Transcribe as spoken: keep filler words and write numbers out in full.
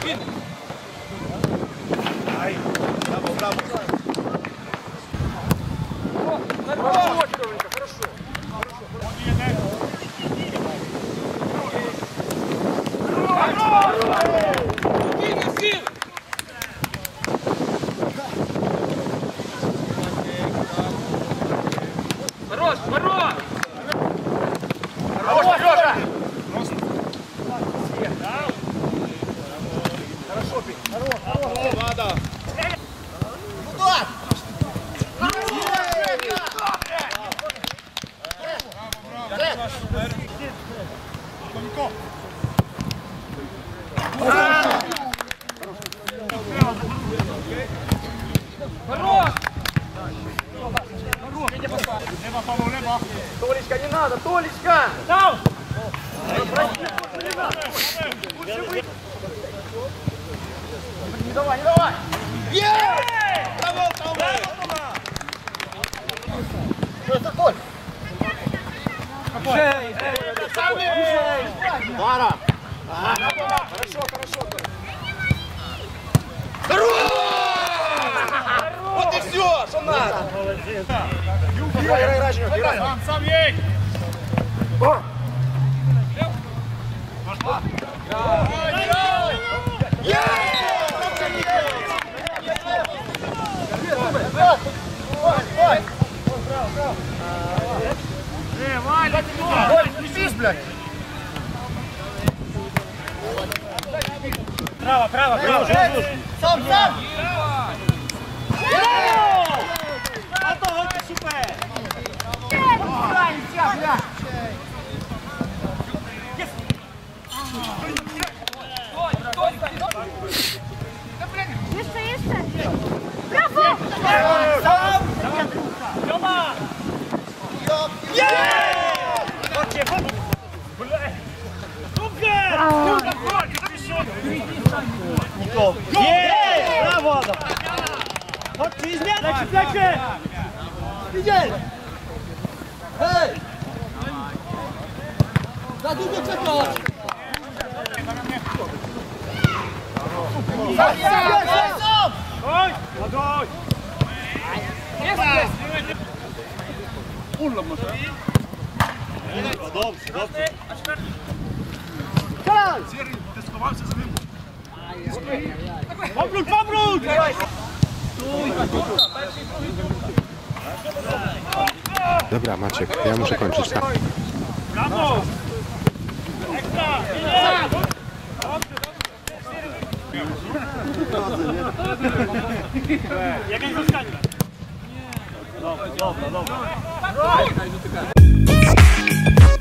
Браво, браво. Хорошо, Сереженька, хорошо. Хорош, хорош! Хорош, Сережа! Хорошо, Петь. Хорош, хорош. Надо. Удар! Хорош! Лево, Павел, лево. Толечка, не надо, Толечка! Дал! Не давай, не давай! Браво, Павел! Что это такое? Жей, Пара! Хорошо, хорошо. Вот и все, что надо! Играй, играй, играй, Женек, играй. Сам, сам ей! Э, Валя, Ой, не пись, блядь. право, право, право, жду, жду. Сам, сам. А то вот и супер! Jeszcze, jeszcze! Brawo! Тёма! Chodźcie, chodź! Super! Jest! Brawo, Adam! Chodźcie i zmiana! Leci, leci! Widzieli! Hej! Za długo czekać! Sam, sam, sam! Oj! Oj! Jest, jest! Urlop może? No dobrze, dobrze. Strzelaj! Ty schowałem się za nim. Powrót, powrót! Dobra, Maciek, ja muszę kończyć, tak? Brawo! Ekstra! Jak nie zostanie? Dobra, dobra, dobra.